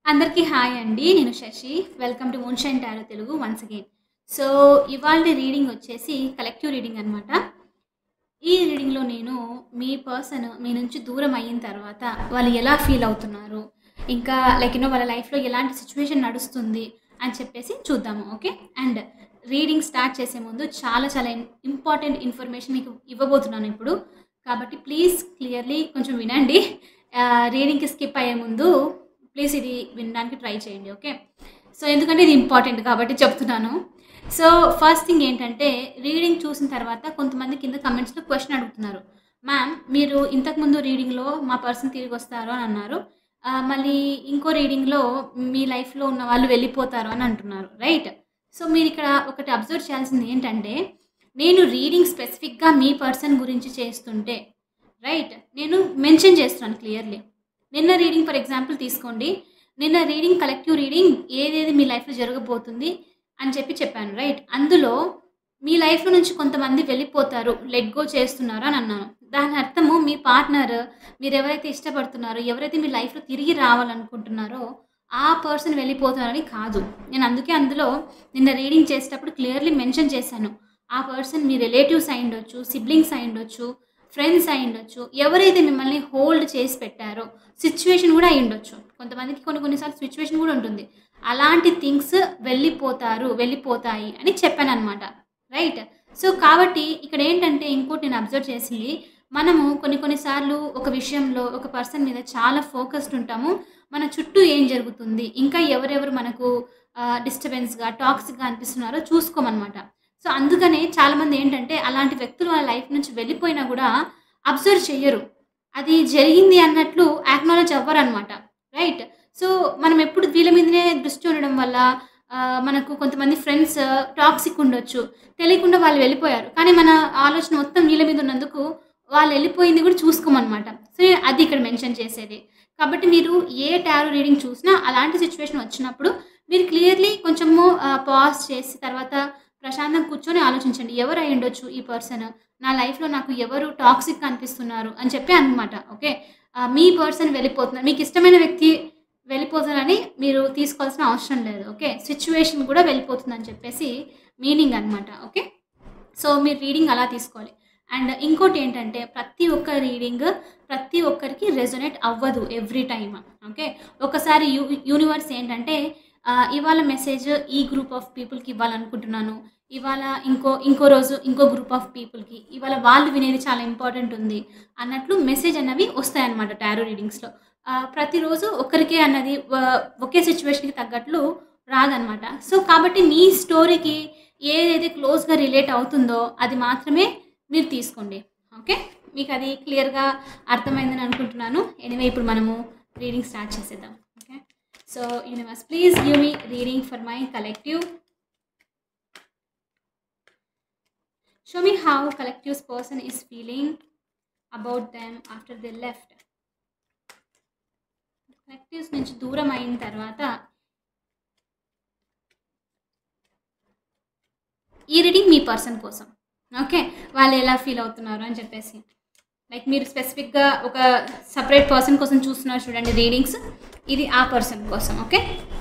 అందరికీ హాయ్ అండి. నేను Sasi. Welcome to moonshine tarot Telugu once again. So, ఇవాల్టి రీడింగ్ వచ్చేసి కలెక్టివ్ రీడింగ్ అనమాట. ఈ రీడింగ్‌లో నేను మీ పర్సన్ మీ నుంచి దూరం అయిన తర్వాత వాళ్ళు ఎలా ఫీల్ అవుతున్నారు, ఇంకా వాళ్ళ లైఫ్‌లో ఎలాంటి సిట్యుయేషన్ నడుస్తుంది అని చెప్పేసి చూద్దాము. ఓకే. అండ్ రీడింగ్ స్టార్ట్ చేసే ముందు చాలా చాలా ఇంపార్టెంట్ ఇన్ఫర్మేషన్ మీకు ఇవ్వబోతున్నాను ఇప్పుడు. కాబట్టి ప్లీజ్ క్లియర్‌లీ కొంచెం వినండి. రీడింగ్‌కి స్కిప్ అయ్యే ముందు ప్లీజ్ ఇది వినడానికి ట్రై చేయండి. ఓకే. సో, ఎందుకంటే ఇది ఇంపార్టెంట్ కాబట్టి చెప్తున్నాను. సో, ఫస్ట్ థింగ్ ఏంటంటే రీడింగ్ చూసిన తర్వాత కొంతమంది కింద కమెంట్స్‌లో క్వెషన్ అడుగుతున్నారు. మ్యామ్, మీరు ఇంతకుముందు రీడింగ్‌లో మా పర్సన్ తిరిగొస్తారు అని అన్నారు. మళ్ళీ ఇంకో రీడింగ్‌లో మీ లైఫ్‌లో ఉన్న వాళ్ళు వెళ్ళిపోతారు అని అంటున్నారు. రైట్? సో, మీరిక్కడ ఒకటి అబ్జర్వ్ చేయాల్సింది ఏంటంటే, నేను రీడింగ్ స్పెసిఫిక్‌గా మీ పర్సన్ గురించి చేస్తుంటే రైట్, నేను మెన్షన్ చేస్తున్నాను క్లియర్‌లీ. నిన్న రీడింగ్ ఫర్ ఎగ్జాంపుల్ తీసుకోండి. నిన్న రీడింగ్ కలెక్టివ్ రీడింగ్ ఏదేది మీ లైఫ్‌లో జరగబోతుంది అని చెప్పాను రైట్. అందులో మీ లైఫ్‌లో నుంచి కొంతమంది వెళ్ళిపోతారు, లెట్ గో చేస్తున్నారు అని అన్నాను. దాని అర్థము మీ పార్ట్నర్ మీరెవరైతే ఇష్టపడుతున్నారో, ఎవరైతే మీ లైఫ్‌లో తిరిగి రావాలనుకుంటున్నారో ఆ పర్సన్ వెళ్ళిపోతారని కాదు. నేను అందుకే అందులో నిన్న రీడింగ్ చేసేటప్పుడు క్లియర్‌లీ మెన్షన్ చేశాను. ఆ పర్సన్ మీ రిలేటివ్స్ అయ్యుండొచ్చు, సిబ్లింగ్స్ అయ్యుండొచ్చు, ఫ్రెండ్స్ అయ్యుండొచ్చు. ఎవరైతే మిమ్మల్ని హోల్డ్ చేసి పెట్టారో సిట్యుయేషన్ కూడా అయ్యుండొచ్చు. కొంతమందికి కొన్ని సార్లు సిట్యుయేషన్ కూడా ఉంటుంది. అలాంటి థింగ్స్ వెళ్ళిపోతారు, వెళ్ళిపోతాయి అని చెప్పాననమాట. రైట్? సో, కాబట్టి ఇక్కడేంటంటే ఇంకోటి నేను అబ్జర్వ్ చేసింది, మనము కొన్ని సార్లు ఒక విషయంలో, ఒక పర్సన్ మీద చాలా ఫోకస్డ్ ఉంటాము. మన చుట్టూ ఏం జరుగుతుంది, ఇంకా ఎవరెవరు మనకు డిస్టర్బెన్స్‌గా, టాక్సిక్‌గా అనిపిస్తున్నారో చూసుకోమనమాట. సో, అందుకనే చాలామంది ఏంటంటే అలాంటి వ్యక్తులు వాళ్ళ లైఫ్ నుంచి వెళ్ళిపోయినా గూడా అబ్జర్వ్ చెయ్యరు. అది జరిగింది అన్నట్లు యాక్నాలెడ్జ్ అవ్వరనమాట. రైట్? సో, మనం ఎప్పుడు వీళ్ళ మీదనే దృష్టి ఉండడం వల్ల మనకు కొంతమంది ఫ్రెండ్స్ టాక్సిక్ ఉండొచ్చు. తెలియకుండా వాళ్ళు వెళ్ళిపోయారు. కానీ మన ఆలోచన మొత్తం వీళ్ళ మీద ఉన్నందుకు వాళ్ళు వెళ్ళిపోయింది కూడా చూసుకోమనమాట. సో, అది ఇక్కడ మెన్షన్ చేసేది. కాబట్టి మీరు ఏ టారో రీడింగ్ చూసినా అలాంటి సిట్యుయేషన్ వచ్చినప్పుడు మీరు క్లియర్‌లీ కొంచెము పాజ్ చేసి తర్వాత ప్రశాంతంగా కూర్చొని ఆలోచించండి. ఎవరు అయ్యుండొచ్చు ఈ పర్సన్? నా లైఫ్‌లో నాకు ఎవరు టాక్సిక్‌గా అనిపిస్తున్నారు అని చెప్పి అనమాట. ఓకే. మీ పర్సన్ వెళ్ళిపోతున్నారు. మీకిష్టమైన వ్యక్తి వెళ్ళిపోతారని మీరు తీసుకోవాల్సిన అవసరం లేదు. ఓకే. సిట్యుయేషన్ కూడా వెళ్ళిపోతుందని చెప్పేసి మీనింగ్ అనమాట. ఓకే. సో, మీరు రీడింగ్ అలా తీసుకోవాలి. అండ్ ఇంకోటేంటంటే ప్రతి ఒక్క రీడింగ్ ప్రతి ఒక్కరికి రెజొనేట్ అవ్వదు ఎవ్రీ టైమ్. ఓకే. ఒకసారి యూనివర్స్ ఏంటంటే ఇవాళ మెసేజ్ ఈ గ్రూప్ ఆఫ్ పీపుల్‌కి ఇవ్వాలనుకుంటున్నాను. ఇవాళ ఇంకో రోజు ఇంకో గ్రూప్ ఆఫ్ పీపుల్‌కి. ఇవాళ వాళ్ళు వినేది చాలా ఇంపార్టెంట్ ఉంది అన్నట్లు మెసేజ్ అన్నవి వస్తాయన్నమాట టారో రీడింగ్స్‌లో. ప్రతిరోజు ఒక్కరికే అన్నది ఒకే సిట్యుయేషన్‌కి తగ్గట్లు రాదనమాట. సో, కాబట్టి మీ స్టోరీకి ఏదైతే క్లోజ్‌గా రిలేట్ అవుతుందో అది మాత్రమే మీరు తీసుకోండి. ఓకే. మీకది క్లియర్‌గా అర్థమైందని అనుకుంటున్నాను. ఎనీవే ఇప్పుడు మనము రీడింగ్ స్టార్ట్ చేసేద్దాం. Okay. So, universe please give me reading for my collective. Show me how collective's person is feeling about them after they left. Collectives నుంచి దూరం అయిన తర్వాత ఈ రీడింగ్ మీ పర్సన్ కోసం. ఓకే. వాళ్ళు ఎలా ఫీల్ అవుతున్నారు అని చెప్పేసి. లైక్ మీరు స్పెసిఫిక్‌గా ఒక సెపరేట్ పర్సన్ కోసం చూస్తున్నారు చూడండి రీడింగ్స్. ఇది ఆ పర్సన్ కోసం. Okay.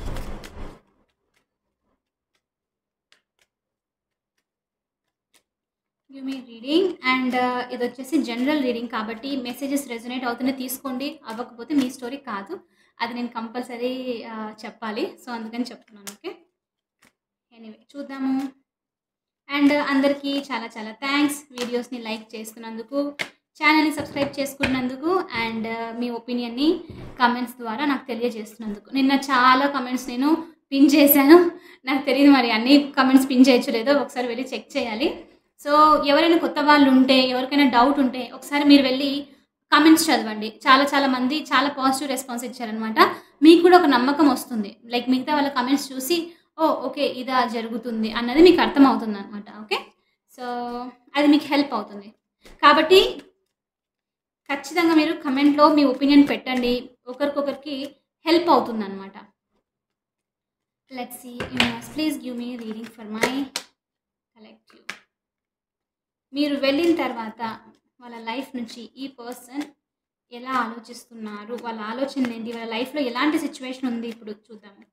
Give me reading. And ఇది వచ్చేసి జనరల్ రీడింగ్ కాబట్టి మెసేజెస్ రెజొనేట్ అవుతూనే తీసుకోండి. అవ్వకపోతే మీ స్టోరీ కాదు. అది నేను కంపల్సరీ చెప్పాలి. సో, అందుకని చెప్తున్నాను. ఓకే. ఎనీవే చూద్దాము. అండ్ అందరికీ చాలా చాలా థ్యాంక్స్ వీడియోస్ని లైక్ చేస్తున్నందుకు, ఛానల్ని సబ్స్క్రైబ్ చేసుకున్నందుకు అండ్ మీ ఒపీనియన్ని కమెంట్స్ ద్వారా నాకు తెలియజేస్తున్నందుకు. నిన్న చాలా కమెంట్స్ నేను పిన్ చేశాను. నాకు తెలియదు మరి అన్ని కమెంట్స్ పిన్ చేయొచ్చో లేదో ఒకసారి వెళ్ళి చెక్ చేయాలి. సో, ఎవరైనా కొత్త వాళ్ళు ఉంటే, ఎవరికైనా డౌట్ ఉంటే ఒకసారి మీరు వెళ్ళి కమెంట్స్ చదవండి. చాలా మంది చాలా పాజిటివ్ రెస్పాన్స్ ఇచ్చారనమాట. మీకు కూడా ఒక నమ్మకం వస్తుంది. లైక్ మిగతా వాళ్ళ కమెంట్స్ చూసి ఓహ్! ఓకే. ఇదా జరుగుతుంది అన్నది మీకు అర్థమవుతుందనమాట. ఓకే. సో, అది మీకు హెల్ప్ అవుతుంది. కాబట్టి ఖచ్చితంగా మీరు కమెంట్‌లో మీ ఒపీనియన్ పెట్టండి. ఒకరికొకరికి హెల్ప్ అవుతుందనమాట. Let's see universe please give me reading for my collective. మీరు వెళ్ళిన తర్వాత వాళ్ళ లైఫ్ నుంచి ఈ పర్సన్ ఎలా ఆలోచిస్తున్నారు, వాళ్ళ ఆలోచనలు ఏంటి, వాళ్ళ లైఫ్లో ఎలాంటి సిచ్యువేషన్ ఉంది ఇప్పుడు చూద్దాము.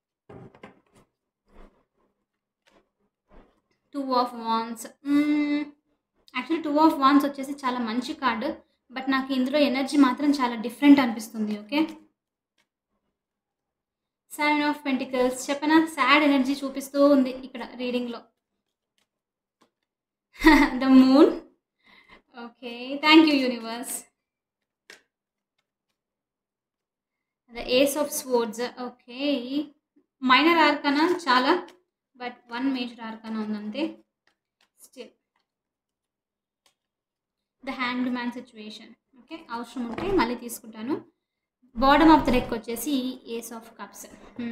2 of wands. Actually 2 of wands వచ్చేసి చాలా మంచి కార్డు, బట్ నాకు ఇందులో ఎనర్జీ మాత్రం చాలా డిఫరెంట్ అనిపిస్తుంది. Okay, 7 of pentacles. చెప్పనా, సాడ్ ఎనర్జీ చూపిస్తూ ఉంది ఇక్కడ రీడింగ్లో. The moon. Okay, thank you universe. The ace of swords. Okay, minor arcana చాలా, బట్ 1 మేజర్ ఆర్కానా ఉందంతే. Still the hanged man situation. Okay, అవసరం ఉంటే మళ్ళీ తీసుకుంటాను. బాటమ్ ఆఫ్ ద డెక్ వచ్చేసి ace of cups.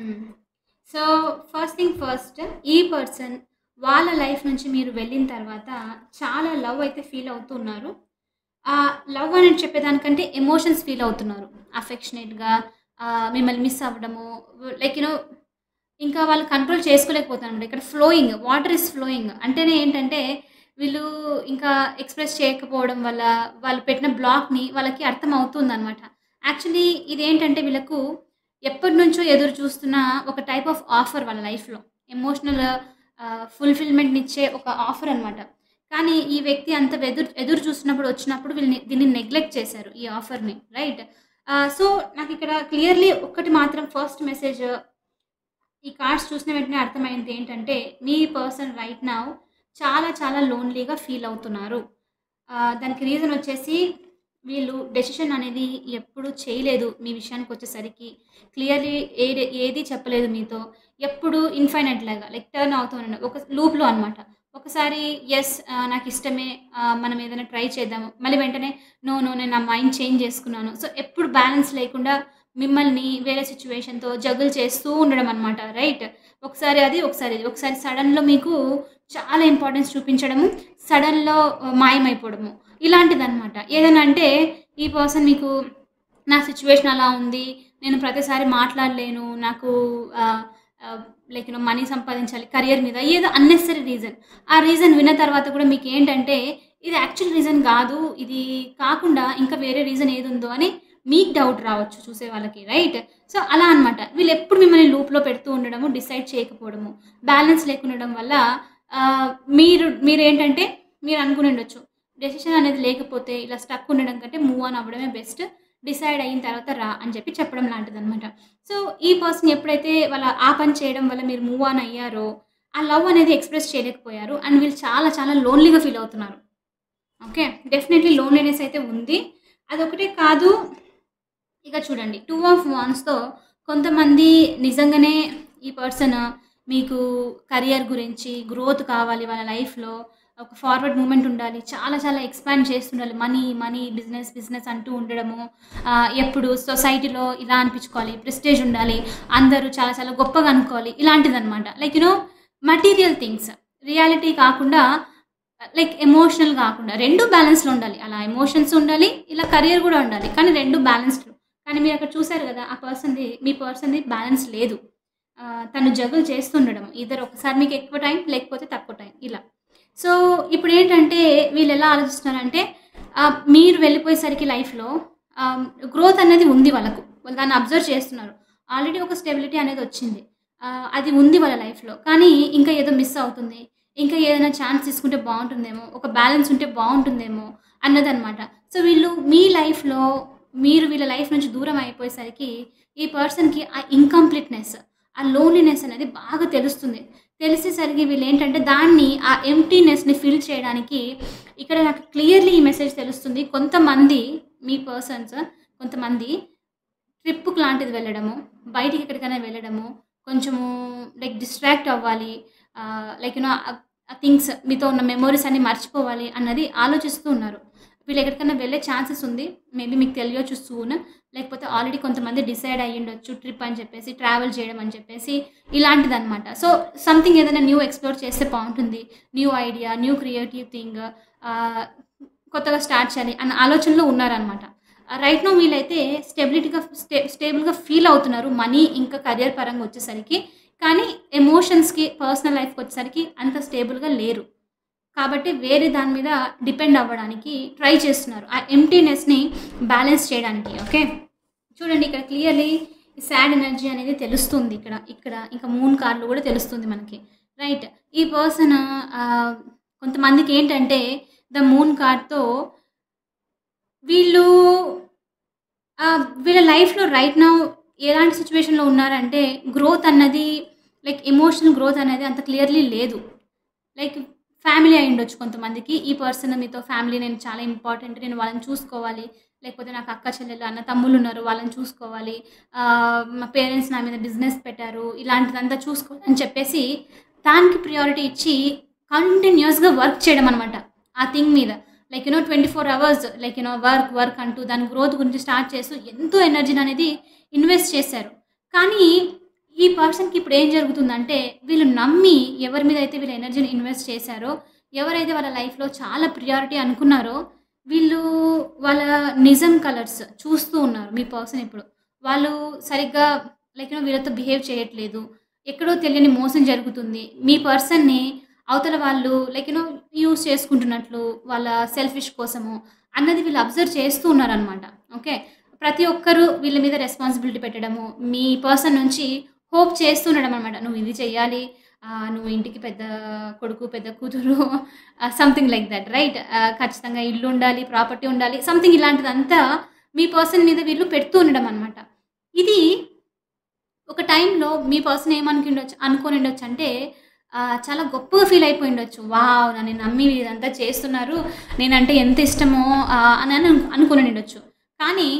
So first thing first, ఈ person వాళ్ళ life నుంచి మీరు వెళ్ళిన తర్వాత చాలా లవ్ అయితే ఫీల్ అవుతున్నారు. ఆ లవ్ అని చెప్పేదానికంటే ఎమోషన్స్ ఫీల్ అవుతున్నారు. అఫెక్షనేట్గా మిమ్మల్ని మిస్ అవ్వడము, లైక్ యూనో ఇంకా వాళ్ళు కంట్రోల్ చేసుకోలేకపోతున్నారు. ఇక్కడ ఫ్లోయింగ్, వాటర్ ఇస్ ఫ్లోయింగ్ అంటేనే ఏంటంటే వీళ్ళు ఇంకా ఎక్స్ప్రెస్ చేయకపోవడం వల్ల వాళ్ళు పెట్టిన బ్లాక్ని వాళ్ళకి అర్థం అవుతుంది అనమాట. యాక్చువల్లీ ఇదేంటంటే వీళ్ళకు ఎప్పటి నుంచో ఎదురు చూస్తున్న ఒక టైప్ ఆఫ్ ఆఫర్ వాళ్ళ లైఫ్లో, ఎమోషనల్ ఫుల్ఫిల్మెంట్ని ఇచ్చే ఒక ఆఫర్ అనమాట. కానీ ఈ వ్యక్తి అంత ఎదురు చూస్తున్నప్పుడు వచ్చినప్పుడు దీన్ని నెగ్లెక్ట్ చేశారు, ఈ ఆఫర్ని. రైట్. సో నాకు ఇక్కడ క్లియర్లీ ఒక్కటి మాత్రం ఫస్ట్ మెసేజ్ ఈ కార్డ్స్ చూసిన వెంటనే అర్థమైంది ఏంటంటే, మీ పర్సన్ రైట్ నౌ చాలా చాలా లోన్లీగా ఫీల్ అవుతున్నారు. దానికి రీజన్ వచ్చేసి వీళ్ళు డెసిషన్ అనేది ఎప్పుడు చేయలేదు మీ విషయానికి వచ్చేసరికి. క్లియర్లీ ఏది చెప్పలేదు మీతో. ఎప్పుడు ఇన్ఫైనైట్ లాగా లైక్ టర్న్ అవుతూనే ఒక లూప్లో అనమాట. ఒకసారి ఎస్ నాకు ఇష్టమే, మనం ఏదైనా ట్రై చేద్దాము, మళ్ళీ వెంటనే నో నేను నా మైండ్ చేంజ్ చేసుకున్నాను. సో ఎప్పుడు బ్యాలెన్స్ లేకుండా మిమ్మల్ని వేరే సిచ్యువేషన్తో జగుల్ చేస్తూ ఉండడం అనమాట. రైట్. ఒకసారి అది, ఒకసారి ఇది, ఒకసారి సడన్లో మీకు చాలా ఇంపార్టెన్స్ చూపించడము, సడన్లో మాయమైపోవడము, ఇలాంటిదన్నమాట. ఏదైనా అంటే ఈ పర్సన్ మీకు నా సిచ్యువేషన్ అలా ఉంది, నేను ప్రతిసారి మాట్లాడలేను, నాకు లైక్ మనీ సంపాదించాలి, కెరియర్ మీద ఏదో అన్నెసరీ రీజన్. ఆ రీజన్ విన్న తర్వాత కూడా మీకు ఏంటంటే ఇది యాక్చువల్ రీజన్ కాదు, ఇది కాకుండా ఇంకా వేరే రీజన్ ఏది ఉందో అని మీకు డౌట్ రావచ్చు చూసే వాళ్ళకి. రైట్. సో అలా అనమాట. వీళ్ళు ఎప్పుడు మిమ్మల్ని లూప్లో పెడుతూ ఉండడము, డిసైడ్ చేయకపోవడము, బ్యాలెన్స్ లేకుండడం వల్ల మీరేంటంటే మీరు అనుకుని ఉండొచ్చు, డెసిషన్ అనేది లేకపోతే ఇలా స్టక్ ఉండడం కంటే మూవ్ ఆన్ అవ్వడమే బెస్ట్, డిసైడ్ అయిన తర్వాత రా అని చెప్పడం లాంటిది అనమాట. సో ఈ పర్సన్ ఎప్పుడైతే వాళ్ళ ఆ పని చేయడం వల్ల మీరు మూవ్ ఆన్ అయ్యారో, ఆ లవ్ అనేది ఎక్స్ప్రెస్ చేయలేకపోయారు అండ్ వీళ్ళు చాలా చాలా లోన్లీగా ఫీల్ అవుతున్నారు. ఓకే, డెఫినెట్లీ లోన్లీనెస్ అయితే ఉంది. అదొకటే కాదు, ఇక చూడండి 2 ఆఫ్ వాండ్స్తో కొంతమంది నిజంగానే ఈ పర్సన్ మీకు కెరియర్ గురించి, గ్రోత్ కావాలి వాళ్ళ లైఫ్లో, ఒక ఫార్వర్డ్ మూమెంట్ ఉండాలి, చాలా చాలా ఎక్స్పాండ్ చేస్తుండాలి, మనీ బిజినెస్ అంటూ ఉండడము, ఎప్పుడు సొసైటీలో ఇలా అనిపించుకోవాలి, ప్రెస్టేజ్ ఉండాలి, అందరూ చాలా చాలా గొప్పగా అనుకోవాలి, ఇలాంటిదన్నమాట. Like you know material things, reality కాకుండా లైక్ ఎమోషనల్ కాకుండా రెండు బ్యాలెన్స్లో ఉండాలి. అలా ఎమోషన్స్ ఉండాలి, ఇలా కెరియర్ కూడా ఉండాలి, కానీ రెండు బ్యాలెన్స్డ్. కానీ మీరు అక్కడ చూసారు కదా, మీ పర్సన్ది బ్యాలెన్స్ లేదు. తను జగుల్ చేస్తుండడం, ఇద్దరు ఒకసారి మీకు ఎక్కువ టైం లేకపోతే తక్కువ టైం ఇలా. సో ఇప్పుడు ఏంటంటే వీళ్ళు ఎలా ఆలోచిస్తున్నారంటే, మీరు వెళ్ళిపోయేసరికి లైఫ్లో గ్రోత్ అనేది ఉంది వాళ్ళకు, వాళ్ళు దాన్ని అబ్జర్వ్ చేస్తున్నారు. ఆల్రెడీ ఒక స్టెబిలిటీ అనేది వచ్చింది, అది ఉంది వాళ్ళ లైఫ్లో, కానీ ఇంకా ఏదో మిస్ అవుతుంది, ఇంకా ఏదైనా ఛాన్స్ తీసుకుంటే బాగుంటుందేమో, ఒక బ్యాలెన్స్ ఉంటే బాగుంటుందేమో అన్నదన్నమాట. సో వీళ్ళు మీ లైఫ్లో మీరు వీళ్ళ లైఫ్ నుంచి దూరం అయిపోయేసరికి ఈ పర్సన్కి ఆ ఇన్కంప్లీట్నెస్, ఆ లోన్లీనెస్ అనేది బాగా తెలుస్తుంది. తెలిసేసరికి వీళ్ళు ఏంటంటే దాన్ని, ఆ ఎంప్టీనెస్ని ఫిల్ చేయడానికి ఇక్కడ నాకు క్లియర్లీ ఈ మెసేజ్ తెలుస్తుంది. కొంతమంది మీ పర్సన్స్, కొంతమంది ట్రిప్కి లాంటిది వెళ్ళడము, బయటికి ఎక్కడికైనా వెళ్ళడము, కొంచెము లైక్ డిస్ట్రాక్ట్ అవ్వాలి, లైక్ యూనో థింగ్స్, మీతో ఉన్న మెమోరీస్ అన్ని మర్చిపోవాలి అన్నది ఆలోచిస్తూ ఉన్నారు. వీళ్ళు ఎక్కడికైనా వెళ్ళే ఛాన్సెస్ ఉంది, మేబీ మీకు తెలియచ్చు సూన్, లేకపోతే ఆల్రెడీ కొంతమంది డిసైడ్ అయ్యిండొచ్చు ట్రిప్ అని చెప్పేసి, ట్రావెల్ చేయడం అని చెప్పేసి, ఇలాంటిదన్నమాట. సో సంథింగ్ ఏదైనా న్యూ ఎక్స్ప్లోర్ చేస్తే బాగుంటుంది, new idea, new creative thing, కొత్తగా స్టార్ట్ చేయాలి అన్న ఆలోచనలో ఉన్నారనమాట. రైట్ నో వీళ్ళైతే స్టేబుల్గా ఫీల్ అవుతున్నారు మనీ ఇంకా కెరియర్ పరంగా వచ్చేసరికి, కానీ ఎమోషన్స్కి, పర్సనల్ లైఫ్కి వచ్చేసరికి అంత స్టేబుల్గా లేరు. కాబట్టి వేరే దాని మీద డిపెండ్ అవ్వడానికి ట్రై చేస్తున్నారు. ఆ ఎంప్టీనెస్‌ని బ్యాలెన్స్ చేయడానికి. ఓకే. చూడండి ఇక్కడ క్లియర్‌లీ సాడ్ ఎనర్జీ అనేది తెలుస్తుంది ఇక్కడ. ఇక్కడ ఇంకా మూన్ కార్డ్‌లో కూడా తెలుస్తుంది మనకి. రైట్. ఈ పర్సన్ కొంతమందికేంటంటే ద మూన్ కార్డ్‌తో వీళ్ళు వీళ్ళ లైఫ్‌లో రైట్ నౌ ఎలాంటి సిట్యుయేషన్‌లో ఉన్నారంటే గ్రోత్ అన్నది లైక్ ఎమోషనల్ గ్రోత్ అనేది అంత క్లియర్‌లీ లేదు. లైక్ ఫ్యామిలీ అయ్యుండొచ్చు కొంతమందికి. ఈ పర్సన్ మీతో ఫ్యామిలీ నేను చాలా ఇంపార్టెంట్. నేను వాళ్ళని చూసుకోవాలి. లేకపోతే నాకు అక్క చెల్లెలు, అన్న తమ్ముళ్ళున్నారు వాళ్ళని చూసుకోవాలి. మా పేరెంట్స్ నా మీద బిజినెస్ పెట్టారు. ఇలాంటిదంతా చూసుకోవాలి అని చెప్పేసి దానికి ప్రియారిటీ ఇచ్చి కంటిన్యూయస్‌గా వర్క్ చేయడం అనమాట ఆ థింగ్ మీద. లైక్ 24 అవర్స్ లైక్ వర్క్ అంటూ దాని గ్రోత్ గురించి స్టార్ట్ చేస్తూ ఎంతో ఎనర్జీని అనేది ఇన్వెస్ట్ చేశారు. కానీ ఈ పర్సన్‌కి ఇప్పుడు ఏం జరుగుతుందంటే వీళ్ళు నమ్మి ఎవరి మీద అయితే వీళ్ళు ఎనర్జీని ఇన్వెస్ట్ చేశారో, ఎవరైతే వాళ్ళ లైఫ్‌లో చాలా ప్రియారిటీ అనుకున్నారో వీళ్ళు వాళ్ళ నిజం కలర్స్ చూస్తూ ఉన్నారు మీ పర్సన్ ఇప్పుడు. వాళ్ళు సరిగ్గా లైక్ వీళ్ళతో బిహేవ్ చేయట్లేదు. ఎక్కడో తెలియని మోసం జరుగుతుంది. మీ పర్సన్‌ని అవతల వాళ్ళు లైక్ యూజ్ చేసుకుంటున్నట్లు వాళ్ళ సెల్ఫిష్ కోసము అన్నది వీళ్ళు అబ్జర్వ్ చేస్తూ ఉన్నారనమాట. ఓకే. ప్రతి ఒక్కరు వీళ్ళ మీద రెస్పాన్సిబిలిటీ పెట్టడము, మీ పర్సన్ నుంచి హోప్ చేస్తూ ఉండడం అనమాట. నువ్వు ఇది చెయ్యాలి, నువ్వు ఇంటికి పెద్ద కొడుకు, పెద్ద కూతురు సంథింగ్ లైక్ దట్ రైట్. ఖచ్చితంగా ఇల్లు ఉండాలి, ప్రాపర్టీ ఉండాలి, సంథింగ్ ఇలాంటిదంతా మీ పర్సన్ మీద వీళ్ళు పెడుతూ ఉండడం అనమాట. ఇది ఒక టైంలో మీ పర్సన్ అనుకోని ఉండొచ్చు అంటే చాలా గొప్పగా ఫీల్ అయిపోయి ఉండొచ్చు. వావ్! నన్ను నమ్మి ఇదంతా చేస్తున్నారు, నేనంటే ఎంత ఇష్టమో అని అనుకుని ఉండొచ్చు. కానీ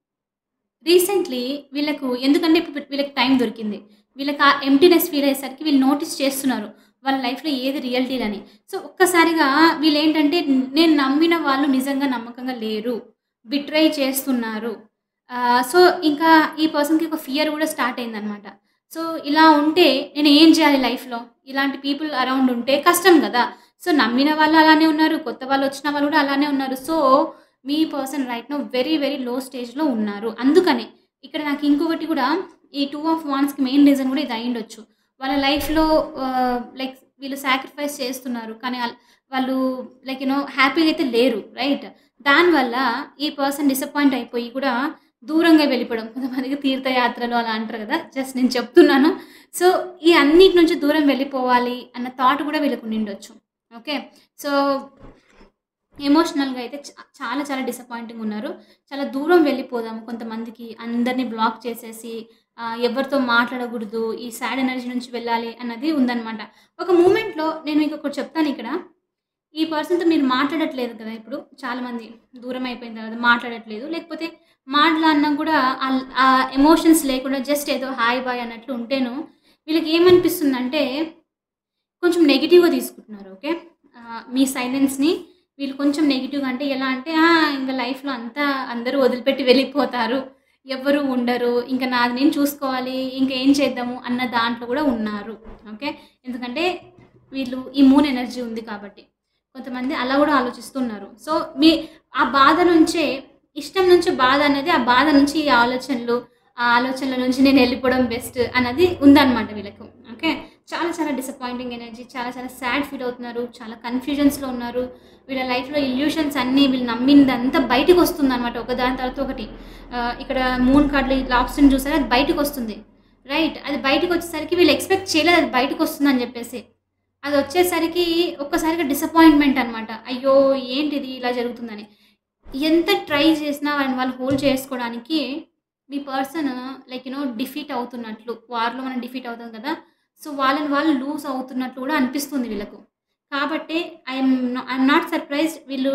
రీసెంట్లీ వీళ్ళకు ఎందుకంటే ఇప్పుడు వీళ్ళకి టైం దొరికింది. వీళ్ళకి ఆ ఎంప్టీనెస్ ఫీల్ అయ్యేసరికి వీళ్ళు నోటీస్ చేస్తున్నారు వాళ్ళ లైఫ్‌లో ఏది రియల్టీలని. సో ఒక్కసారిగా వీళ్ళేంటంటే నేను నమ్మిన వాళ్ళు నిజంగా నమ్మకంగా లేరు, బిట్రై చేస్తున్నారు. సో ఇంకా ఈ పర్సన్‌కి ఒక ఫియర్ కూడా స్టార్ట్ అయిందనమాట. సో ఇలా ఉంటే నేను ఏం చేయాలి లైఫ్‌లో? ఇలాంటి పీపుల్ అరౌండ్ ఉంటే కష్టం కదా! సో నమ్మిన వాళ్ళు అలానే ఉన్నారు, కొత్త వాళ్ళు వచ్చిన వాళ్ళు కూడా అలానే ఉన్నారు. సో మీ person right now very very low స్టేజ్‌లో ఉన్నారు. అందుకనే ఇక్కడ నాకు ఇంకొకటి కూడా ఈ 2 ఆఫ్ వాండ్స్‌కి మెయిన్ రీజన్ కూడా ఇది అయ్యుండొచ్చు. వాళ్ళ లైఫ్‌లో లైక్ వీళ్ళు సాక్రిఫైస్ చేస్తున్నారు. కానీ వాళ్ళు లైక్ హ్యాపీగా అయితే లేరు. రైట్. దానివల్ల ఈ పర్సన్ డిసప్పాయింట్ అయిపోయి కూడా దూరంగా వెళ్ళిపోవడం. కొంతమందికి తీర్థయాత్రలు అలా అంటారు కదా! జస్ట్ నేను చెప్తున్నాను. సో ఈ అన్నిటి నుంచి దూరం వెళ్ళిపోవాలి అన్న థాట్ కూడా వీళ్ళకి ఉండిండొచ్చు. ఓకే. సో ఎమోషనల్‌గా అయితే చాలా చాలా డిసప్పాయింటింగ్ ఉన్నారు. చాలా దూరం వెళ్ళిపోదాము కొంతమందికి అందరిని బ్లాక్ చేసేసి ఎవరితో మాట్లాడకూడదు, ఈ సాడ్ ఎనర్జీ నుంచి వెళ్ళాలి అన్నది ఉందనమాట. ఒక మూమెంట్‌లో నేను మీకు ఒకటి చెప్తాను ఇక్కడ. ఈ పర్సన్‌తో మీరు మాట్లాడట్లేదు కదా! ఇప్పుడు చాలామంది దూరం అయిపోయిన తర్వాత మాట్లాడట్లేదు. లేకపోతే మాట్లాడినా కూడా ఆ ఎమోషన్స్ లేకుండా జస్ట్ ఏదో హాయ్ బాయ్ అన్నట్లు ఉంటేను వీళ్ళకి ఏమనిపిస్తుందంటే కొంచెం నెగెటివ్‌గా తీసుకుంటున్నారు. ఓకే. మీ సైలెన్స్‌ని వీళ్ళు కొంచెం నెగెటివ్‌గా అంటే ఎలా అంటే ఇంక లైఫ్‌లో అంతా అందరూ వదిలిపెట్టి వెళ్ళిపోతారు, ఎవ్వరు ఉండరు, ఇంక నాది నేను చూసుకోవాలి, ఇంక ఏం చేద్దాము అన్న దాంట్లో కూడా ఉన్నారు. ఓకే. ఎందుకంటే వీళ్ళు ఈ మూన్ ఎనర్జీ ఉంది కాబట్టి కొంతమంది అలా కూడా ఆలోచిస్తున్నారు. సో ఆ బాధ నుంచే ఇష్టం నుంచి బాధ అనేది, ఆ బాధ నుంచి ఈ ఆలోచనలు, ఆ ఆలోచనల నుంచి నేను వెళ్ళిపోవడం బెస్ట్ అన్నది ఉందన్నమాట వీళ్ళకు. ఓకే. చాలా చాలా డిసప్పాయింటింగ్ ఎనర్జీ, చాలా చాలా సాడ్ ఫీల్ అవుతున్నారు, చాలా కన్ఫ్యూజన్స్‌లో ఉన్నారు. వీళ్ళ లైఫ్‌లో ఇల్యూషన్స్ అన్నీ వీళ్ళు నమ్మిందంతా బయటకు వస్తుందన్నమాట ఒకదాని తర్వాత ఒకటి. ఇక్కడ మూన్ కార్డ్‌లో ఈ లాబ్స్టర్‌ని చూసారా, అది బయటకు వస్తుంది. రైట్. అది బయటకు వచ్చేసరికి వీళ్ళు ఎక్స్‌పెక్ట్ చేయలేదు అది బయటకు వస్తుందని చెప్పేసి. అది వచ్చేసరికి ఒక్కసారిగా డిసప్పాయింట్మెంట్ అనమాట. అయ్యో! ఏంటిది ఇలా జరుగుతుందని. ఎంత ట్రై చేసినా వాళ్ళు హోల్డ్ చేసుకోవడానికి మీ పర్సన్ లైక్ డిఫీట్ అవుతున్నట్లు, వార్‌లో మనం డిఫీట్ అవుతాం కదా! సో వాళ్ళని వాళ్ళు లూజ్ అవుతున్నట్లు కూడా అనిపిస్తుంది వీళ్ళకు. కాబట్టే ఐఎమ్ నాట్ సర్ప్రైజ్డ్ వీళ్ళు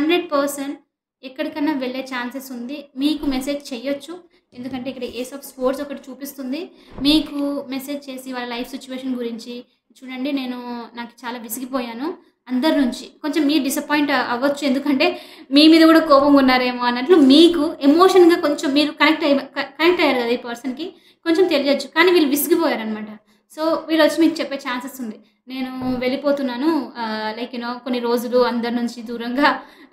100% ఎక్కడికన్నా వెళ్ళే ఛాన్సెస్ ఉంది. మీకు మెసేజ్ చెయ్యొచ్చు. ఎందుకంటే ఇక్కడ ఏస్ ఆఫ్ స్పోర్ట్స్ ఒకటి చూపిస్తుంది. మీకు మెసేజ్ చేసి వాళ్ళ లైఫ్ సిచ్యువేషన్ గురించి చూడండి, నాకు చాలా విసిగిపోయాను అందరి నుంచి. కొంచెం మీరు డిసప్పాయింట్ అవ్వచ్చు. ఎందుకంటే మీ మీద కూడా కోపంగా ఉన్నారేమో అన్నట్లు మీకు ఎమోషన్‌గా కొంచెం మీరు కనెక్ట్ అయ్యారు కదా ఈ పర్సన్‌కి. కొంచెం తెలియొచ్చు. కానీ వీళ్ళు విసిగిపోయారనమాట. సో వీళ్ళొచ్చి మీకు చెప్పే ఛాన్సెస్ ఉంది. నేను వెళ్ళిపోతున్నాను, లైక్ కొన్ని రోజులు అందరి నుంచి దూరంగా,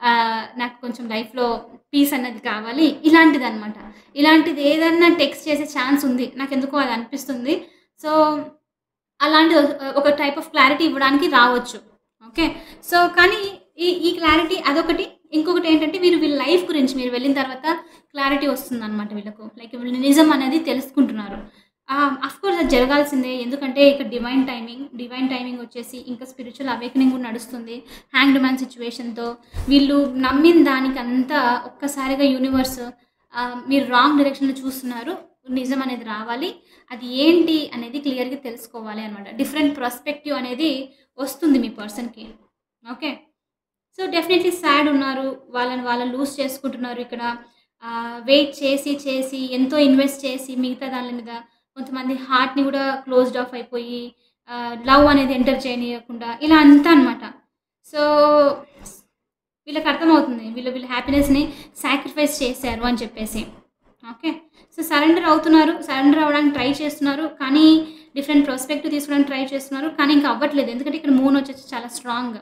నాకు కొంచెం లైఫ్‌లో పీస్ అన్నది కావాలి, ఇలాంటిదనమాట. ఇలాంటిది ఏదన్నా టెక్స్ట్ చేసే ఛాన్స్ ఉంది. నాకెందుకో అది అనిపిస్తుంది. సో అలాంటి ఒక టైప్ ఆఫ్ క్లారిటీ ఇవ్వడానికి రావచ్చు. ఓకే. సో, కానీ ఈ క్లారిటీ అదొకటి. ఇంకొకటి ఏంటంటే వీళ్ళ లైఫ్ గురించి మీరు వెళ్ళిన తర్వాత క్లారిటీ వస్తుందనమాట వీళ్ళకు. లైక్ వీళ్ళు నిజం అనేది తెలుసుకుంటున్నారు. అఫ్‌కోర్స్ అది జరగాల్సిందే. ఎందుకంటే ఇక్కడ డివైన్ టైమింగ్ వచ్చేసి ఇంకా స్పిరిచువల్ అవేకెనింగ్ కూడా నడుస్తుంది. హ్యాంగ్డ్ మ్యాన్ సిట్యుయేషన్‌తో వీళ్ళు నమ్మిన దానికంతా ఒక్కసారిగా యూనివర్స్ మీరు రాంగ్ డైరెక్షన్‌లో చూస్తున్నారు. నిజం అనేది రావాలి. అది ఏంటి అనేది క్లియర్‌గా తెలుసుకోవాలి అనమాట. డిఫరెంట్ పర్స్పెక్టివ్ అనేది వస్తుంది మీ పర్సన్‌కి. ఓకే. సో, డెఫినెట్‌లీ సాడ్ ఉన్నారు. వాళ్ళని లూజ్ చేసుకుంటున్నారు ఇక్కడ. వెయిట్ చేసి ఎంతో ఇన్వెస్ట్ చేసి మిగతా దాని మీద కొంతమంది హార్ట్‌ని కూడా క్లోజ్డ్ ఆఫ్ అయిపోయి లవ్ అనేది ఎంటర్ చేయనీయకుండా ఇలా అంతా అనమాట. సో, వీళ్ళకి అర్థమవుతుంది. వీళ్ళ హ్యాపీనెస్‌ని సాక్రిఫైస్ చేశారు అని చెప్పేసి. ఓకే. సో, సరెండర్ అవుతున్నారు. సరెండర్ అవ్వడానికి ట్రై చేస్తున్నారు. కానీ డిఫరెంట్ పర్స్పెక్టివ్ తీసుకోవడానికి ట్రై చేస్తున్నారు. కానీ ఇంకా అవ్వట్లేదు. ఎందుకంటే ఇక్కడ మూన్ వచ్చేసి చాలా స్ట్రాంగ్.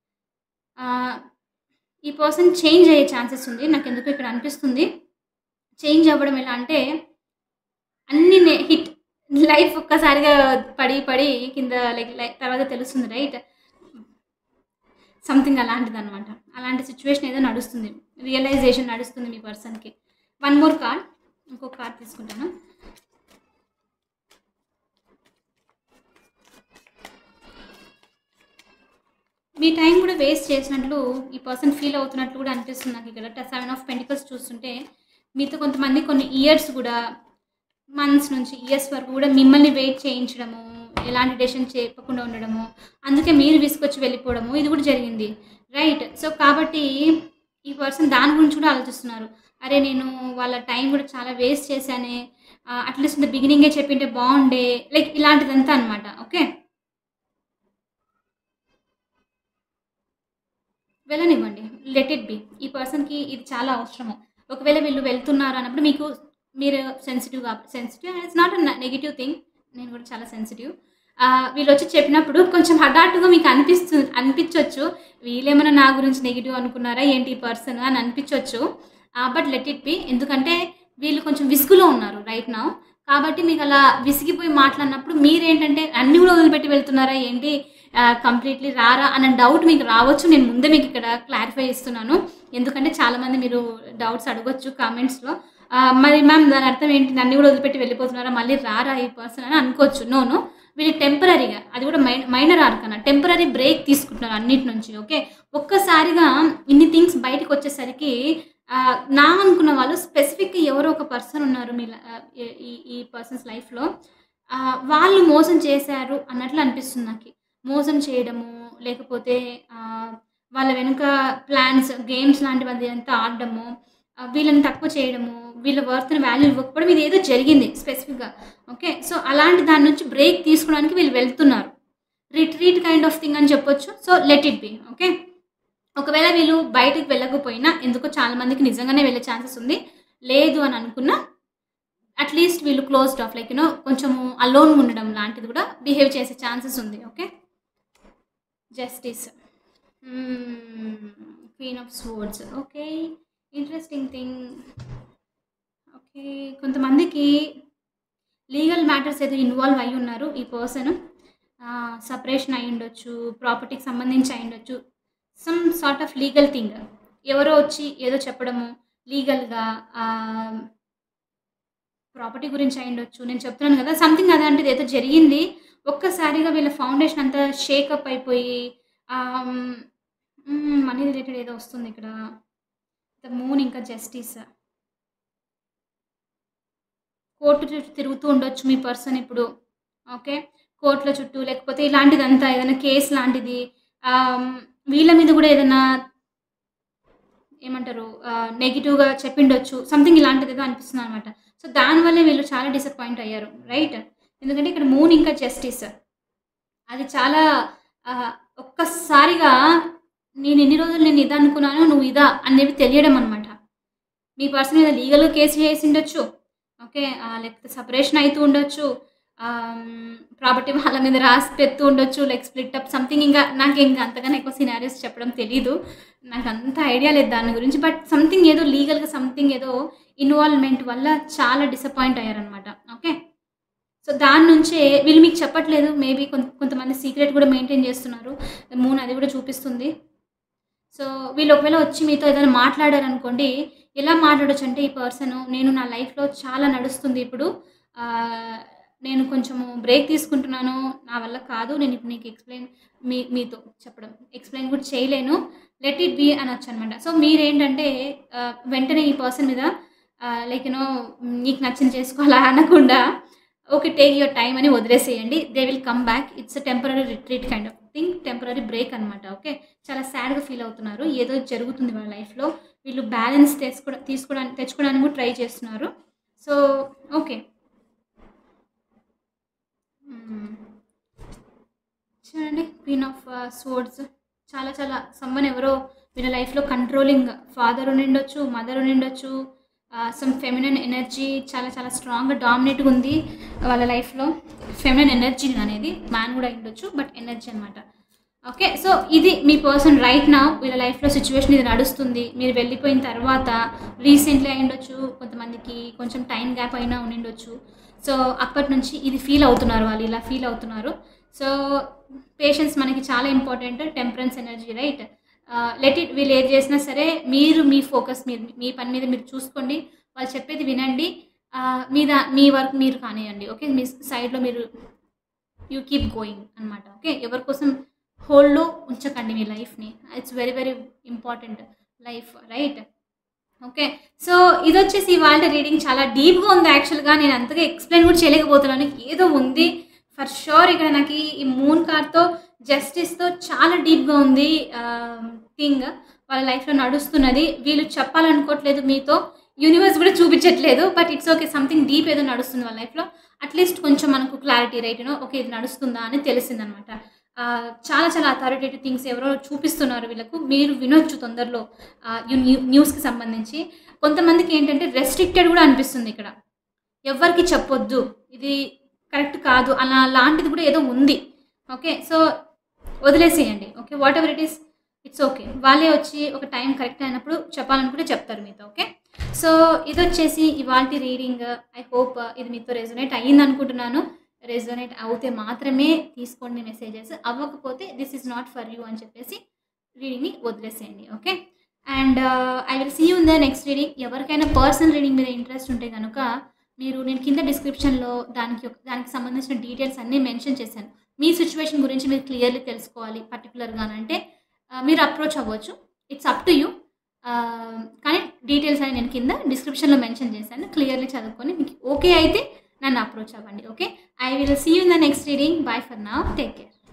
ఈ పర్సన్ చేంజ్ అయ్యే ఛాన్సెస్ ఉంది. నాకెందుకో ఇక్కడ అనిపిస్తుంది. చేంజ్ అవ్వడం ఎలా అంటే అన్నీ హిట్ లైఫ్ ఒక్కసారిగా పడి కింద లైక్ తర్వాత తెలుస్తుంది రైట్? సంథింగ్ అలాంటిదనమాట. అలాంటి సిచ్యువేషన్ ఏదో నడుస్తుంది. రియలైజేషన్ నడుస్తుంది మీ పర్సన్‌కి. One more card. ఇంకొక కార్డ్ తీసుకుంటాను. మీ టైం కూడా వేస్ట్ చేసినట్లు ఈ పర్సన్ ఫీల్ అవుతున్నట్లు కూడా అనిపిస్తుంది నాకు ఇక్కడ. 7 ఆఫ్ పెంటికల్స్ చూస్తుంటే మీతో కొంతమంది కొన్ని ఇయర్స్ కూడా మంత్స్ నుంచి ఇయర్స్ వరకు కూడా మిమ్మల్ని వెయిట్ చేయించడము, ఎలాంటి డెసిషన్ చెప్పకుండా ఉండడము, అందుకే మీరు విసుకొచ్చి వెళ్ళిపోవడము ఇది కూడా జరిగింది రైట్? సో, కాబట్టి ఈ పర్సన్ దాని గురించి కూడా ఆలోచిస్తున్నారు. అరే నేను వాళ్ళ టైం కూడా చాలా వేస్ట్ చేశానే, అట్లీస్ట్ ఇంత బిగినింగే చెప్పింటే బాగుండే, లైక్ ఇలాంటిదంతా అనమాట. ఓకే. వెళ్ళనివ్వండి. Let it be. ఈ పర్సన్‌కి ఇది చాలా అవసరము. ఒకవేళ వీళ్ళు వెళ్తున్నారు అన్నప్పుడు మీరు sensitive it's not a negative thing. నేను కూడా చాలా సెన్సిటివ్. వీళ్ళొచ్చి చెప్పినప్పుడు కొంచెం హఠాత్తుగా మీకు అనిపించొచ్చు. వీళ్ళేమైనా నా గురించి నెగెటివ్ అనుకున్నారా ఏంటి ఈ పర్సన్ అని అనిపించొచ్చు. But let it be. ఎందుకంటే వీళ్ళు కొంచెం విసుగులో ఉన్నారు రైట్ నౌ. కాబట్టి మీకు అలా విసిగిపోయి మాట్లాడినప్పుడు మీరేంటంటే అన్నీ కూడా వదిలిపెట్టి వెళ్తున్నారా ఏంటి, కంప్లీట్లీ రారా అన్న డౌట్ మీకు రావచ్చు. నేను ముందే మీకు ఇక్కడ క్లారిఫై ఇస్తున్నాను. ఎందుకంటే చాలామంది మీరు డౌట్స్ అడగొచ్చు కామెంట్స్‌లో. మరి మ్యామ్ దాని అర్థం ఏంటి, నన్ను కూడా వదిలిపెట్టి వెళ్ళిపోతున్నారా, మళ్ళీ రారా ఈ పర్సన్ అని అనుకోవచ్చు. నో వీళ్ళు టెంపరరీగా, అది కూడా మైనర్ ఆర్కనా, టెంపరరీ బ్రేక్ తీసుకుంటున్నారు అన్నిటి నుంచి. ఓకే. ఒక్కసారిగా ఇన్ని థింగ్స్ బయటకు వచ్చేసరికి నా అనుకున్న వాళ్ళు స్పెసిఫిక్గా ఎవరో ఒక పర్సన్ ఉన్నారు మీ ఈ పర్సన్స్ లైఫ్లో. వాళ్ళు మోసం చేశారు అన్నట్లు అనిపిస్తుంది నాకు. మోసం చేయడము, లేకపోతే వాళ్ళ వెనుక ప్లాన్స్, గేమ్స్ లాంటివి అంతా ఆడడము, వీళ్ళని తక్కువ చేయడము, వీళ్ళ వర్త్‌ని వాల్యూ ఇవ్వకపోవడం, ఇది ఏదో జరిగింది స్పెసిఫిక్‌గా. ఓకే. సో, అలాంటి దాని నుంచి బ్రేక్ తీసుకోవడానికి వీళ్ళు వెళ్తున్నారు. రిట్రీట్ కైండ్ ఆఫ్ థింగ్ అని చెప్పొచ్చు. So, let it be. Okay. ఒకవేళ వీళ్ళు బయటికి వెళ్ళకపోయినా ఎందుకో చాలామందికి నిజంగానే వెళ్ళే ఛాన్సెస్ ఉంది. లేదు అని అనుకున్నా అట్లీస్ట్ వీళ్ళు క్లోజ్డ్ ఆఫ్ లైక్ కొంచెము అలోన్ ఉండడం లాంటిది కూడా బిహేవ్ చేసే ఛాన్సెస్ ఉంది. Okay. Justice, queen of swords. Okay. Interesting thing. Okay. కొంతమందికి లీగల్ మ్యాటర్స్ ఏదో ఇన్వాల్వ్ అయ్యి ఉన్నారు ఈ పర్సన్. సపరేషన్ అయి ఉండొచ్చు, ప్రాపర్టీకి సంబంధించి అయి ఉండొచ్చు, some sort of legal thing. ఎవరో వచ్చి ఏదో చెప్పడము లీగల్గా ప్రాపర్టీ గురించి అయి ఉండొచ్చు. నేను చెప్తున్నాను కదా సంథింగ్ అలాంటిది ఏదో జరిగింది. ఒక్కసారిగా వీళ్ళ ఫౌండేషన్ అంతా షేకప్ అయిపోయి మనీ రిలేటెడ్ ఏదో వస్తుంది ఇక్కడ. ద మూన్ ఇంకా జస్టిస్. కోర్టు చుట్టూ తిరుగుతూ ఉండొచ్చు మీ పర్సన్ ఇప్పుడు. ఓకే. కోర్టుల చుట్టూ, లేకపోతే ఇలాంటిదంతా ఏదైనా కేసు లాంటిది, వీళ్ళ మీద కూడా ఏదైనా ఏమంటారు నెగిటివ్గా చెప్పిండొచ్చు. సంథింగ్ ఇలాంటిది ఏదో అనిపిస్తుంది అనమాట. సో, దానివల్లే వీళ్ళు చాలా డిసప్పాయింట్ అయ్యారు రైట్? ఎందుకంటే ఇక్కడ మూన్ ఇంకా జస్టిస్ అది చాలా ఒక్కసారిగా నేను ఎన్ని రోజులు నేను ఇదా అనుకున్నాను, నువ్వు ఇదా అనేవి తెలియడం అనమాట. మీ పర్సన్ మీద లీగల్గా కేసు చేసి ఉండొచ్చు. ఓకే. లేకపోతే సపరేషన్ అవుతూ ఉండొచ్చు, ప్రాపర్టీ వాళ్ళ మీద రాసి పెడుతూ ఉండొచ్చు, లైక్ స్ప్లిట్ అప్ సంథింగ్. నాకు ఇంకా అంతగానే ఎక్కువ సినారియోస్ చెప్పడం తెలీదు, నాకు అంత ఐడియా లేదు దాని గురించి. బట్ సంథింగ్ ఏదో లీగల్గా సంథింగ్ ఏదో ఇన్వాల్వ్మెంట్ వల్ల చాలా డిసప్పాయింట్ అయ్యారనమాట. ఓకే. సో దాని నుంచే వీళ్ళు మీకు చెప్పట్లేదు. మేబీ కొంతమంది సీక్రెట్ కూడా మెయింటైన్ చేస్తున్నారు. మూన్ అది కూడా చూపిస్తుంది. సో వీళ్ళు ఒకవేళ వచ్చి మీతో ఏదైనా మాట్లాడారనుకోండి, ఎలా మాట్లాడొచ్చు అంటే, ఈ పర్సన్ నేను నా లైఫ్లో చాలా నడుస్తుంది ఇప్పుడు, నేను కొంచెము బ్రేక్ తీసుకుంటున్నాను, నా వల్ల కాదు, నేను ఇప్పుడు నీకు ఎక్స్ప్లెయిన్ మీతో చెప్పడం ఎక్స్ప్లెయిన్ కూడా చేయలేను, లెట్ ఇట్ బీ అనొచ్చు అనమాట. సో మీరేంటంటే వెంటనే ఈ పర్సన్ మీద లైక్ యూనో నీకు నచ్చింది చేసుకోవాలా అనకుండా, ఓకే టేక్ యువర్ టైమ్ అని వదిలేసేయండి. They will come back. It's a temporary retreat kind of thing, temporary break అనమాట. ఓకే, చాలా సాడ్గా ఫీల్ అవుతున్నారు, ఏదో జరుగుతుంది వాళ్ళ లైఫ్లో, వీళ్ళు బ్యాలెన్స్ తెచ్చుకోవడానికి కూడా ట్రై చేస్తున్నారు. సో ఓకే, చూడండి క్వీన్ ఆఫ్ స్వర్డ్స్, చాలా చాలా సమ్మన్ ఎవరో వీళ్ళ లైఫ్లో కంట్రోలింగ్ ఫాదర్ ఉండిండొచ్చు, మదర్ ఉండిండొచ్చు, సమ్ ఫెమినన్ ఎనర్జీ చాలా చాలా స్ట్రాంగ్గా డామినేట్గా ఉంది వాళ్ళ లైఫ్లో. ఫెమినన్ ఎనర్జీ అనేది మ్యాన్ కూడా ఉండొచ్చు, బట్ ఎనర్జీ అనమాట. ఓకే, సో ఇది మీ పర్సన్ రైట్ నా వీళ్ళ లైఫ్లో సిచ్యువేషన్ ఇది నడుస్తుంది. మీరు వెళ్ళిపోయిన తర్వాత రీసెంట్లీ అయ్యిండొచ్చు, కొంతమందికి కొంచెం టైం గ్యాప్ అయినా ఉండిండొచ్చు. సో అప్పటి నుంచి ఇది ఫీల్ అవుతున్నారు, వాళ్ళు ఇలా ఫీల్ అవుతున్నారు. సో పేషెన్స్ మనకి చాలా important, temperance energy right. Let it, వీళ్ళు ఏది చేసినా సరే మీరు మీ ఫోకస్ మీ పని మీద మీరు చూసుకోండి, వాళ్ళు చెప్పేది వినండి, మీ వర్క్ మీరు కానివ్వండి. ఓకే, మీ సైడ్లో మీరు యూ కీప్ గోయింగ్ అనమాట. ఓకే, ఎవరి కోసం హోల్డ్లో ఉంచకండి మీ లైఫ్ని. It's very very important life right. Okay, so ఇది వచ్చేసి వాళ్ళ రీడింగ్ చాలా డీప్గా ఉంది. యాక్చువల్గా నేను అంతగా ఎక్స్ప్లెయిన్ కూడా చేయలేకపోతున్నాను, ఏదో ఉంది ఫర్ షూర్. ఇక్కడ నాకు ఈ మూన్ కార్డ్తో జస్టిస్తో చాలా డీప్గా ఉంది థింగ్ వాళ్ళ లైఫ్లో నడుస్తున్నది. వీళ్ళు చెప్పాలనుకోవట్లేదు మీతో, యూనివర్స్ కూడా చూపించట్లేదు, but it's okay, something deep ఏదో నడుస్తుంది వాళ్ళ లైఫ్లో. అట్లీస్ట్ కొంచెం మనకు క్లారిటీ రైట్ ఓకే ఇది నడుస్తుందా అని తెలిసిందనమాట. చాలా చాలా అథారిటేటివ్ థింగ్స్ ఎవరో చూపిస్తున్నారు వీళ్ళకు, మీరు వినొచ్చు తొందరలో న్యూస్కి సంబంధించి. కొంతమందికి ఏంటంటే రెస్ట్రిక్టెడ్ కూడా అనిపిస్తుంది ఇక్కడ, ఎవరికి చెప్పొద్దు, ఇది కరెక్ట్ కాదు అలా లాంటిది కూడా ఏదో ఉంది. ఓకే, సో వదిలేసేయండి. Okay, whatever it is it's okay, వాళ్ళే వచ్చి ఒక టైం కరెక్ట్ అయినప్పుడు చెప్పాలనుకుంటే చెప్తారు మీతో. ఓకే, సో ఇది వచ్చేసి ఇవాళ రీడింగ్. ఐ హోప్ ఇది మీతో రెజొనేట్ అయ్యింది అనుకుంటున్నాను. రెజొనేట్ అవుతే మాత్రమే తీసుకోండి మెసేజెస్, అవ్వకపోతే this is not for you అని చెప్పేసి రీడింగ్ని వదిలేసేయండి. Okay, and I will see you in the next reading. ఎవరికైనా పర్సనల్ రీడింగ్ మీద ఇంట్రెస్ట్ ఉంటే కనుక నేను కింద డిస్క్రిప్షన్లో దానికి సంబంధించిన డీటెయిల్స్ అన్నీ మెన్షన్ చేశాను. మీ సిచ్యువేషన్ గురించి మీరు క్లియర్లీ తెలుసుకోవాలి పర్టికులర్గానంటే మీరు అప్రోచ్ అవ్వచ్చు, ఇట్స్ అప్ టు యూ. కానీ డీటెయిల్స్ అని నేను కింద డిస్క్రిప్షన్లో మెన్షన్ చేశాను, క్లియర్లీ చదువుకొని మీకు ఓకే అయితే నన్ను అప్రోచ్ అవ్వండి. Okay, I will see you in the next reading. Bye for now, take care.